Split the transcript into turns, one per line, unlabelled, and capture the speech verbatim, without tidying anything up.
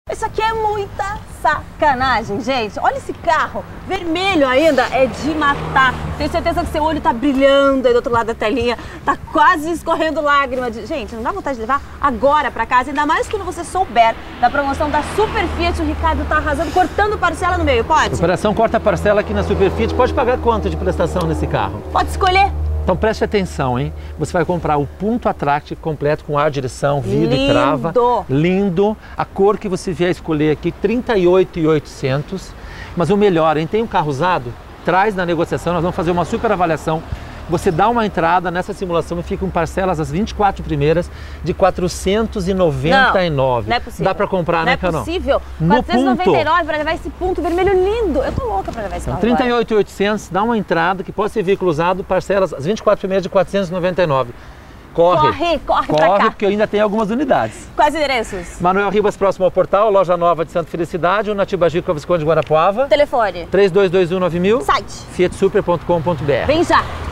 Isso aqui é muita sacanagem, gente. Olha esse carro, vermelho ainda, é de matar. Tenho certeza que seu olho tá brilhando aí do outro lado da telinha, tá quase escorrendo lágrima. De... Gente, não dá vontade de levar agora pra casa, ainda mais quando você souber da promoção da Super Fiat. O Ricardo tá arrasando, cortando parcela no meio, pode?
Operação corta parcela aqui na Super Fiat. Pode pagar quanto de prestação nesse carro?
Pode escolher.
Então preste atenção, hein? Você vai comprar o Punto Attract completo com ar, direção, vidro e trava. Lindo! A cor que você vier escolher aqui, trinta e oito mil e oitocentos. Mas o melhor, hein? Tem um carro usado? Traz na negociação, nós vamos fazer uma super avaliação. Você dá uma entrada nessa simulação e fica com parcelas as vinte e quatro primeiras de quatrocentos e noventa e nove.
Não, não é possível.
Dá pra comprar,
não
né,
é
Carol?
Possível.
No
quatrocentos e noventa e nove
Punto.
para levar esse Punto vermelho lindo. Eu tô louca pra levar esse
Então,
carro
trinta e
agora.
oito mil e oitocentos, dá uma entrada que pode ser veículo usado, parcelas as vinte e quatro primeiras de quatrocentos e noventa e nove. Corre,
Corre, corre pra cá.
Corre, porque eu ainda tenho algumas unidades.
Quais endereços?
Manuel Ribas, próximo ao portal, loja nova de Santa Felicidade, ou na Tibagico, Visconde de Guarapuava.
Telefone.
três dois dois um nove mil.
Site.
fiat super ponto com ponto br.
Vem já.